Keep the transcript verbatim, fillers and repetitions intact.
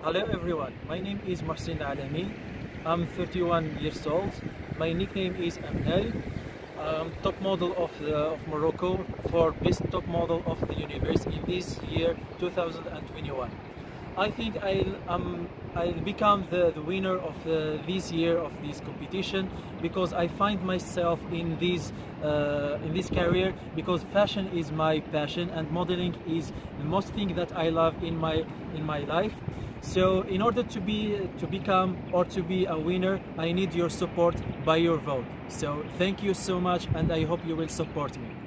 Hello everyone, my name is Mohsin Alami. I'm thirty-one years old. My nickname is Amnal. I'm top model of, the, of Morocco for best top model of the universe in this year two thousand twenty-one. I think I'll, um, I'll become the, the winner of the, this year of this competition because I find myself in this, uh, in this career because fashion is my passion and modeling is the most thing that I love in my, in my life. So in order to be to become or to be a winner, I need your support by your vote. So thank you so much and I hope you will support me.